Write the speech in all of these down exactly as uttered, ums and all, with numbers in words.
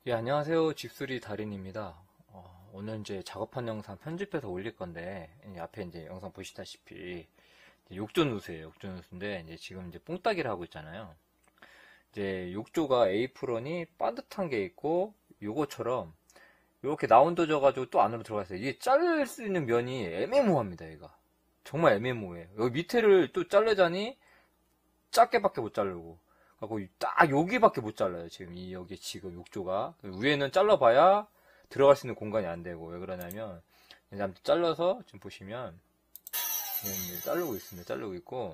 예, 안녕하세요. 집수리 달인입니다. 어, 오늘 이제 작업한 영상 편집해서 올릴 건데, 이제 앞에 이제 영상 보시다시피, 이제 욕조 누수예요. 욕조 누수인데, 이제 지금 이제 뽕따기를 하고 있잖아요. 이제 욕조가 에이프런이 반듯한 게 있고, 요거처럼, 이렇게 라운드 져가지고 또 안으로 들어갔어요. 이게 자를 수 있는 면이 애매모호합니다, 얘가. 정말 애매모호해요. 여기 밑에를 또 자르자니, 작게밖에 못 자르고. 하고 딱 여기밖에 못 잘라요. 지금 이 여기 지금 욕조가 위에는 잘라봐야 들어갈 수 있는 공간이 안 되고. 왜 그러냐면 이제 아무튼 잘라서 지금 보시면 이제 자르고 있습니다. 자르고 있고.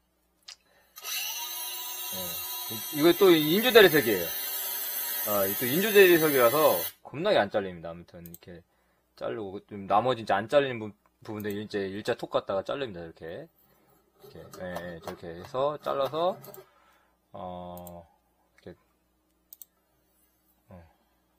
네. 이거 또 인조 대리석이에요. 아, 또 인조 대리석이라서 겁나게 안 잘립니다. 아무튼 이렇게 자르고 좀 나머지 이제 안 잘리는 부, 부분들 이제 일자 톡 갖다가 자릅니다. 이렇게 이렇게 네, 네, 저렇게 해서 잘라서. 어, 이렇게, 어,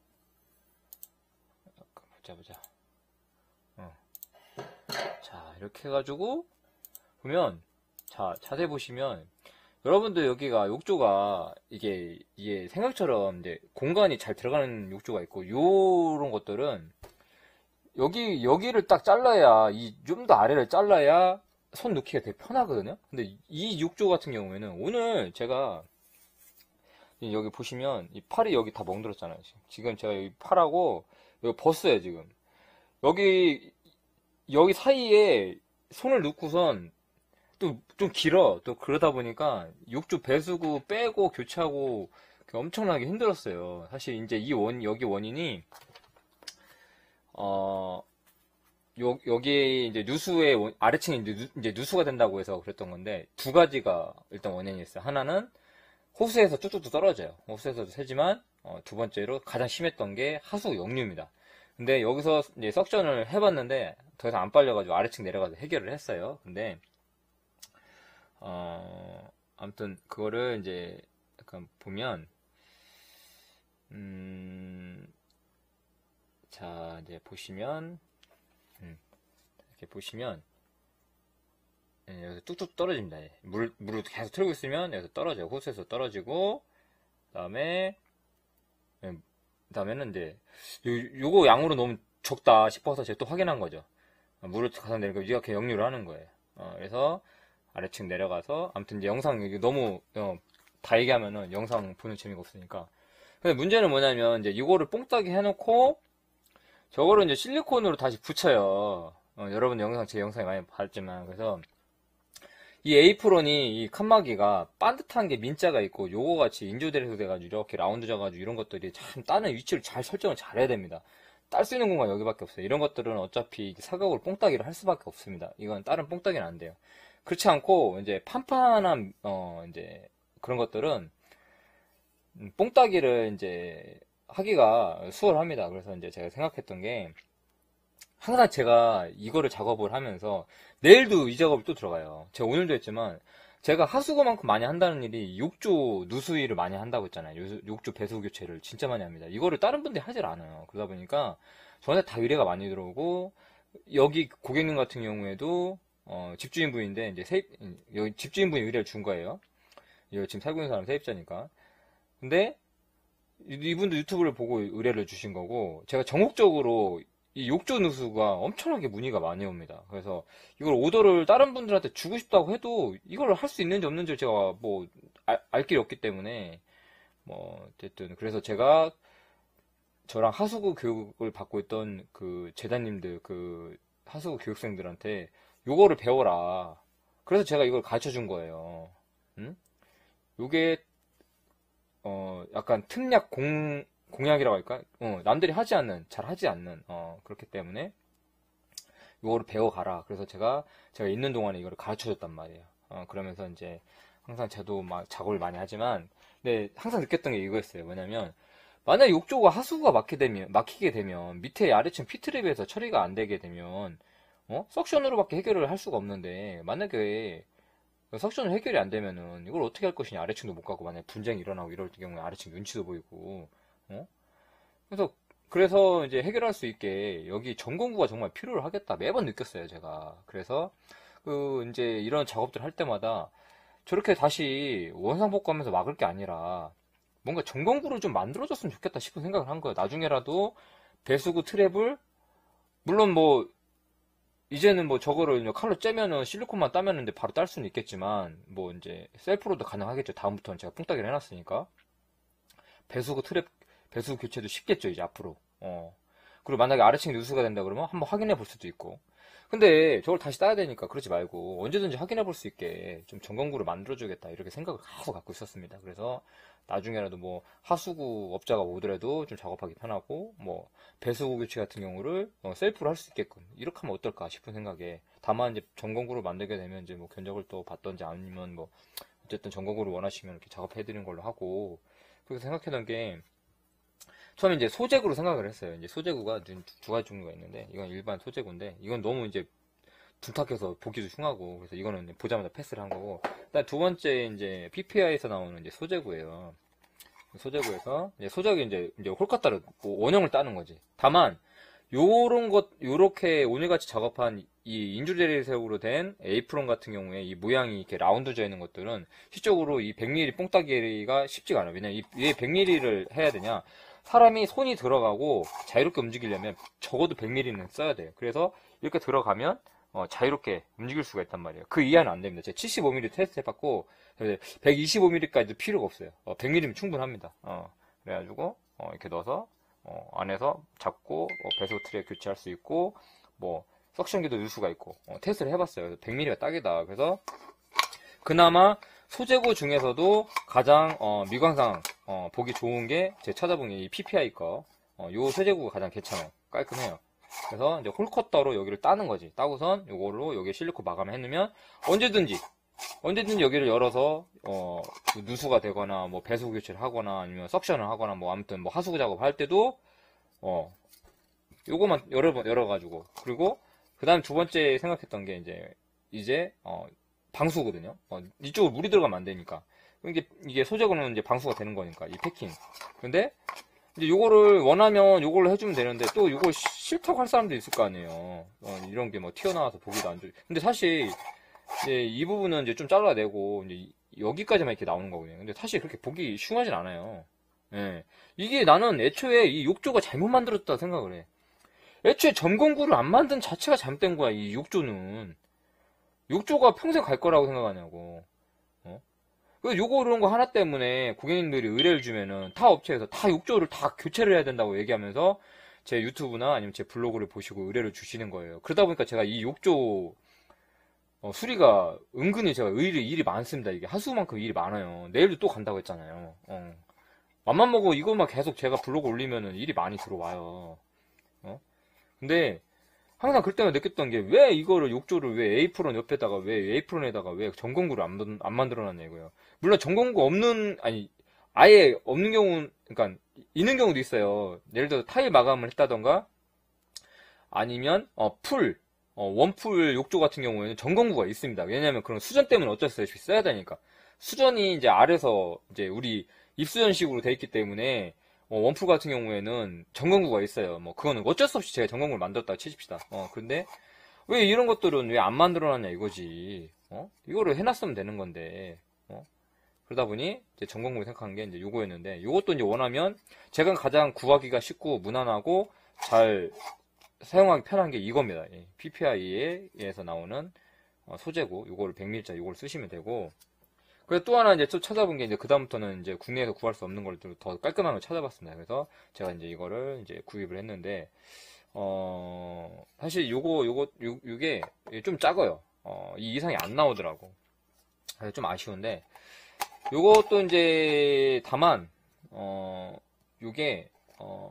보자, 보자. 어. 자, 이렇게 해가지고, 보면, 자, 자세히 보시면, 여러분들 여기가 욕조가, 이게, 이게 생각처럼 이제 공간이 잘 들어가는 욕조가 있고, 요런 것들은, 여기, 여기를 딱 잘라야, 이, 좀 더 아래를 잘라야, 손 놓기가 되게 편하거든요. 근데 이 욕조 같은 경우에는 오늘 제가 여기 보시면 이 팔이 여기 다 멍들었잖아요. 지금 제가 여기 팔하고 여기 벗어요 지금. 여기 여기 사이에 손을 넣고선 또 좀 길어. 또 그러다 보니까 욕조 배수구 빼고 교체하고 엄청나게 힘들었어요. 사실 이제 이 원 여기 원인이 어 요, 여기 이제 누수의 원, 아래층이 이제, 누, 이제 누수가 된다고 해서 그랬던 건데 두 가지가 일단 원인이 있어요. 하나는 호수에서 뚝뚝뚝 떨어져요. 호수에서도 새지만 어, 두 번째로 가장 심했던 게 하수 역류입니다. 근데 여기서 이제 석션을 해봤는데 더 이상 안 빨려가지고 아래층 내려가서 해결을 했어요. 근데 어, 아무튼 그거를 이제 약간 보면 음, 자 이제 보시면 음, 이렇게 보시면 예, 여기서 뚝뚝 떨어집니다. 예. 물, 물을 계속 틀고 있으면 여기서 떨어져요. 호수에서 떨어지고 그 다음에 예, 그 다음에는 이제 요, 요거 양으로 너무 적다 싶어서 제가 또 확인한 거죠. 어, 물을 가서 내리고 이렇게 역류를 하는 거예요. 어, 그래서 아래층 내려가서 아무튼 이제 영상 이게 너무 어, 다 얘기하면은 영상 보는 재미가 없으니까. 근데 문제는 뭐냐면 이제 이거를 뽕따기 해놓고 저거를 이제 실리콘으로 다시 붙여요. 어, 여러분 영상 제 영상에 많이 봤지만 그래서 이 에이프론이 이 칸막이가 반듯한 게 민자가 있고 요거 같이 인조대리석 돼가지고 이렇게 라운드 져가지고 이런 것들이 참 따는 위치를 잘 설정을 잘 해야 됩니다. 딸 수 있는 공간 여기밖에 없어요. 이런 것들은 어차피 사각으로 뽕따기를 할 수밖에 없습니다. 이건 다른 뽕따기는 안 돼요. 그렇지 않고 이제 판판한 어 이제 그런 것들은 뽕따기를 이제 하기가 수월합니다. 그래서 이제 제가 생각했던 게 항상 제가 이거를 작업을 하면서 내일도 이 작업을 또 들어가요. 제가 오늘도 했지만 제가 하수구만큼 많이 한다는 일이 욕조 누수일을 많이 한다고 했잖아요. 욕조 배수 교체를 진짜 많이 합니다. 이거를 다른 분들이 하질 않아요. 그러다 보니까 저한테 다 의뢰가 많이 들어오고 여기 고객님 같은 경우에도 어, 집주인분인데 이제 세입 여기 집주인분이 의뢰를 준 거예요. 여기 지금 살고 있는 사람 세입자니까. 근데 이분도 유튜브를 보고 의뢰를 주신 거고 제가 전국적으로 이 욕조 누수가 엄청나게 문의가 많이 옵니다. 그래서 이걸 오더를 다른 분들한테 주고 싶다고 해도 이걸 할 수 있는지 없는지 제가 뭐 알 길이 없기 때문에 뭐 어쨌든 그래서 제가 저랑 하수구 교육을 받고 있던 그 재단님들 그 하수구 교육생들한테 요거를 배워라. 그래서 제가 이걸 가르쳐 준 거예요. 응? 요게 어 약간 특약 공 공약이라고 할까? 어, 남들이 하지 않는, 잘 하지 않는, 어, 그렇기 때문에, 이거를 배워가라. 그래서 제가, 제가 있는 동안에 이거를 가르쳐 줬단 말이에요. 어, 그러면서 이제, 항상 저도 막 작업을 많이 하지만, 근데 항상 느꼈던 게 이거였어요. 뭐냐면, 만약 욕조가 하수구가 막히게 되면, 막히게 되면, 밑에 아래층 피트랩에서 처리가 안 되게 되면, 어? 석션으로밖에 해결을 할 수가 없는데, 만약에, 석션을 해결이 안 되면은, 이걸 어떻게 할 것이냐. 아래층도 못 가고, 만약에 분쟁이 일어나고 이럴 경우에 아래층 눈치도 보이고, 어? 그래서 그래서 이제 해결할 수 있게 여기 점검구가 정말 필요를 하겠다 매번 느꼈어요 제가. 그래서 그 이제 이런 작업들 할 때마다 저렇게 다시 원상복구하면서 막을 게 아니라 뭔가 전공구를 좀 만들어줬으면 좋겠다 싶은 생각을 한 거예요. 나중에라도 배수구 트랩을, 물론 뭐 이제는 뭐 저거를 칼로 째면은 실리콘만 따면 이제 바로 딸 수는 있겠지만, 뭐 이제 셀프로도 가능하겠죠. 다음부터는 제가 뽕따기를 해놨으니까. 배수구 트랩, 배수구 교체도 쉽겠죠, 이제 앞으로. 어. 그리고 만약에 아래층이 누수가 된다 그러면 한번 확인해 볼 수도 있고. 근데 저걸 다시 따야 되니까 그러지 말고 언제든지 확인해 볼 수 있게 좀 점검구를 만들어주겠다, 이렇게 생각을 계속 갖고 있었습니다. 그래서 나중에라도 뭐 하수구 업자가 오더라도 좀 작업하기 편하고, 뭐 배수구 교체 같은 경우를 어, 셀프로 할 수 있게끔 이렇게 하면 어떨까 싶은 생각에, 다만 이제 점검구를 만들게 되면 이제 뭐 견적을 또 받던지 아니면 뭐 어쨌든 점검구를 원하시면 이렇게 작업해 드리는 걸로 하고, 그렇게 생각했던 게, 처음에 이제 소재구로 생각을 했어요. 이제 소재구가 두, 두 가지 종류가 있는데, 이건 일반 소재구인데, 이건 너무 이제 둔탁해서 보기도 흉하고, 그래서 이거는 보자마자 패스를 한 거고, 일단 두 번째 이제 피피아이에서 나오는 이제 소재구예요. 소재구에서 이제 소재구 이제 이제 홀카타로 뭐 원형을 따는 거지. 다만 요런 것, 요렇게 오늘같이 작업한 이 인조재질색으로 된 에이프론 같은 경우에 이 모양이 이렇게 라운드져 있는 것들은 실적으로 이 백 밀리미터 뽕따기가 쉽지가 않아요. 왜냐면 이 백 밀리미터를 해야 되냐? 사람이 손이 들어가고 자유롭게 움직이려면 적어도 백 밀리미터는 써야 돼요. 그래서 이렇게 들어가면 어, 자유롭게 움직일 수가 있단 말이에요. 그 이하는 안 됩니다. 제가 칠십오 밀리미터 테스트 해봤고 백이십오 밀리미터까지도 필요가 없어요. 어, 백 밀리미터면 충분합니다. 어, 그래가지고 어, 이렇게 넣어서 어, 안에서 잡고 어, 배수 트랩 교체할 수 있고, 뭐 석션기도 넣을 수가 있고, 어, 테스트를 해봤어요. 백 밀리미터가 딱이다. 그래서 그나마 소재구 중에서도 가장 어, 미관상 어, 보기 좋은 게 제가 찾아본 게 이 피피아이 거, 어, 요 소재구가 가장 괜찮아요. 깔끔해요. 그래서 이제 홀커터로 여기를 따는 거지. 따고선 요걸로 여기 실리콘 마감을 해놓으면 언제든지 언제든지 여기를 열어서 어, 누수가 되거나 뭐 배수 교체를 하거나 아니면 석션을 하거나 뭐 아무튼 뭐 하수구 작업할 때도 어 요거만 열어 열어가지고, 그리고 그 다음 두 번째 생각했던 게 이제 이제 어, 방수거든요. 어, 이쪽으로 물이 들어가면 안 되니까. 이게 이게 소재고는 이제 방수가 되는 거니까 이 패킹. 근데 이제 요거를 원하면 요걸로 해주면 되는데, 또 요걸 싫다고 할 사람도 있을 거 아니에요. 어, 이런 게 뭐 튀어나와서 보기도 안 좋. 근데 사실 이제 이 부분은 이제 좀 잘라내고 이제 여기까지만 이렇게 나오는 거거든요. 근데 사실 그렇게 보기 흉하진 않아요. 예. 이게 나는 애초에 이 욕조가 잘못 만들었다 생각을 해. 애초에 점검구를 안 만든 자체가 잘못된 거야, 이 욕조는. 욕조가 평생 갈 거라고 생각하냐고. 어? 그 요거 그런 거 하나 때문에 고객님들이 의뢰를 주면은 타 업체에서 다 욕조를 다 교체를 해야 된다고 얘기하면서 제 유튜브나 아니면 제 블로그를 보시고 의뢰를 주시는 거예요. 그러다 보니까 제가 이 욕조 어, 수리가 은근히 제가 일이, 일이 많습니다. 이게 하수만큼 일이 많아요. 내일도 또 간다고 했잖아요. 어. 맘만 먹고 이것만 계속 제가 블로그 올리면은 일이 많이 들어와요. 어? 근데 항상 그럴 때만 느꼈던 게, 왜 이거를 욕조를 왜 에이프론 옆에다가 왜 에이프론에다가 왜 전공구를 안, 안 만들어놨냐 이거예요. 물론 전공구 없는, 아니 아예 없는 경우, 그러니까 있는 경우도 있어요. 예를 들어 타일 마감을 했다던가 아니면 어, 풀 어, 원풀 욕조 같은 경우에는 전공구가 있습니다. 왜냐하면 그런 수전 때문에 어쩔 수 없이 써야 되니까. 수전이 이제 아래서 이제 우리 입수전식으로 돼 있기 때문에 어, 원풀 같은 경우에는 점검구가 있어요. 뭐 그거는 어쩔 수 없이 제가 점검구를 만들었다 치십시다. 어, 근데 왜 이런 것들은 왜 안 만들어놨냐 이거지. 어? 이거를 해놨으면 되는 건데. 어? 그러다 보니 이제 점검구를 생각한 게 이제 요거였는데, 요것도 이제 원하면 제가 가장 구하기가 쉽고 무난하고 잘 사용하기 편한 게 이겁니다. 피피아이에서 나오는 어, 소재구, 요거를 백 밀리미터 요걸 쓰시면 되고. 그래서 또 하나 이제 또 찾아본 게, 이제 그다음부터는 이제 국내에서 구할 수 없는 걸 더 깔끔한 걸 찾아봤습니다. 그래서 제가 이제 이거를 이제 구입을 했는데, 어, 사실 요거, 요거, 요, 요게 좀 작아요. 어, 이 이상이 안 나오더라고. 그래서 좀 아쉬운데, 요것도 이제, 다만, 어, 요게, 어,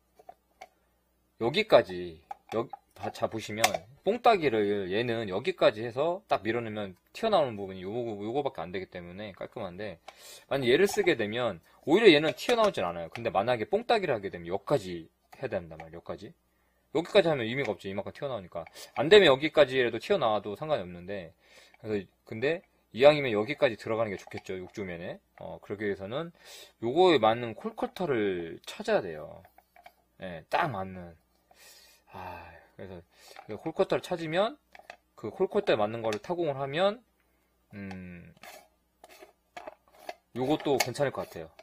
여기까지, 여기, 자, 보시면, 뽕따기를 얘는 여기까지 해서 딱 밀어넣으면 튀어나오는 부분이 요거, 요거밖에 안 되기 때문에 깔끔한데, 만약 얘를 쓰게 되면, 오히려 얘는 튀어나오진 않아요. 근데 만약에 뽕따기를 하게 되면 여기까지 해야 된단 말이에요, 여기까지. 여기까지 하면 의미가 없죠. 이만큼 튀어나오니까. 안 되면 여기까지라도 튀어나와도 상관이 없는데, 그래서, 근데, 이왕이면 여기까지 들어가는 게 좋겠죠, 욕조면에. 어, 그러기 위해서는 요거에 맞는 콜커터를 찾아야 돼요. 예, 네, 딱 맞는. 아, 그래서 홀커터를 찾으면 그 홀커터에 맞는 거를 타공을 하면 음 요것도 괜찮을 것 같아요.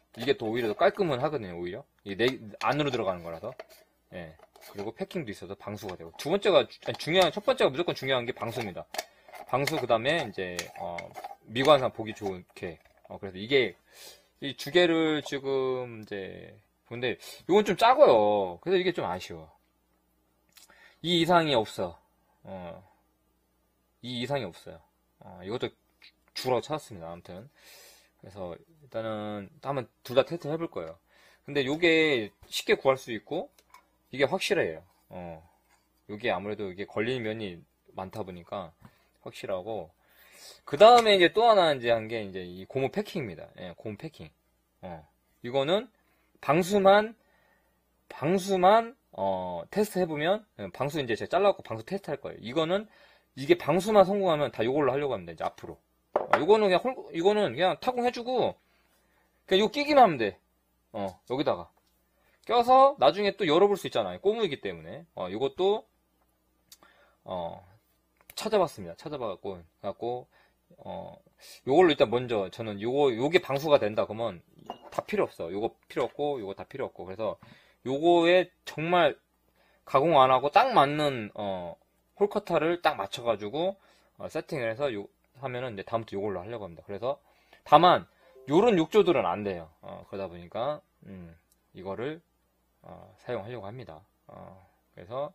이게 또 오히려 더 깔끔은 하거든요, 오히려. 이게 내, 안으로 들어가는 거라서. 예. 그리고 패킹도 있어서 방수가 되고. 두 번째가, 아니, 중요한, 첫 번째가 무조건 중요한 게 방수입니다. 방수, 그 다음에 이제, 어, 미관상 보기 좋게. 어, 그래서 이게, 이 두 개를 지금 이제, 근데 이건 좀 작아요. 그래서 이게 좀 아쉬워. 이 이상이 없어. 어, 이 이상이 없어요. 어, 이것도 주라고 찾았습니다. 아무튼. 그래서 일단은 한번 둘 다 테스트 해볼 거예요. 근데 이게 쉽게 구할 수 있고 이게 확실해요. 어, 이게 아무래도 이게 걸리는 면이 많다 보니까 확실하고 그 다음에 이제 또 하나 이제 한 게 이제 이 고무 패킹입니다. 예, 고무 패킹. 어, 이거는 방수만 방수만 어, 테스트 해보면 방수 이제 제가 잘라갖고 방수 테스트 할 거예요. 이거는 이게 방수만 성공하면 다 이걸로 하려고 합니다. 이제 앞으로. 어, 이거는 그냥 홀, 이거는 그냥 타공해주고 그냥 이거 끼기만 하면 돼. 어, 여기다가 껴서 나중에 또 열어볼 수 있잖아요. 꼬무이기 때문에. 어, 이것도 어, 찾아봤습니다. 찾아봐갖고 갖고 어, 요걸로 일단 먼저 저는 요거 요게 방수가 된다 그러면 다 필요 없어. 요거 필요 없고 요거 다 필요 없고 그래서 요거에 정말 가공 안 하고 딱 맞는 어, 홀커터를 딱 맞춰가지고 어, 세팅을 해서 요 하면은 이제 다음부터 요걸로 하려고 합니다. 그래서 다만 요런 욕조들은 안 돼요. 어, 그러다 보니까 음, 이거를 어, 사용하려고 합니다. 어, 그래서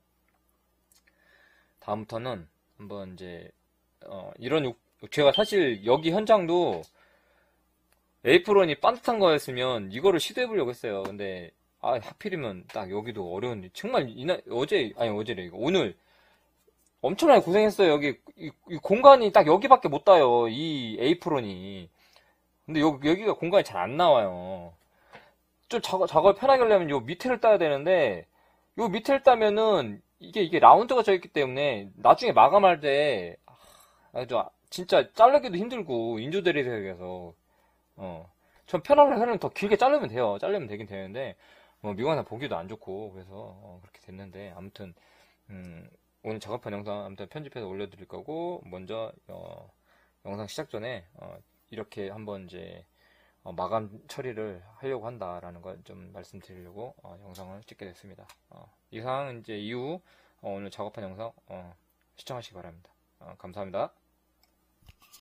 다음부터는 한번 이제 어, 이런 욕, 제가 사실 여기 현장도 에이프론이 반듯한 거였으면 이거를 시도해보려고 했어요. 근데 아 하필이면 딱 여기도 어려운데 정말 이날 어제 아니 어제래 이거 오늘 엄청나게 고생했어요. 여기 이, 이 공간이 딱 여기밖에 못 닿아요. 이 에이프론이. 근데 여기 여기가 공간이 잘 안 나와요. 좀 작업 작업을 편하게 하려면 요 밑에를 따야 되는데 요 밑에를 따면은 이게 이게 라운드가 져 있기 때문에 나중에 마감할 때 아, 저 진짜 자르기도 힘들고 인조 대리석에서 어. 전 편하게 하려면 더 길게 자르면 돼요. 자르면 되긴 되는데 뭐 미관상 보기도 안 좋고 그래서 어, 그렇게 됐는데 아무튼 음, 오늘 작업한 영상 아무튼 편집해서 올려드릴 거고 먼저 어, 영상 시작 전에 어, 이렇게 한번 이제 어, 마감 처리를 하려고 한다라는 걸 좀 말씀드리려고 어, 영상을 찍게 됐습니다. 어, 이상 이제 이후 어, 오늘 작업한 영상 어, 시청하시기 바랍니다. 어, 감사합니다.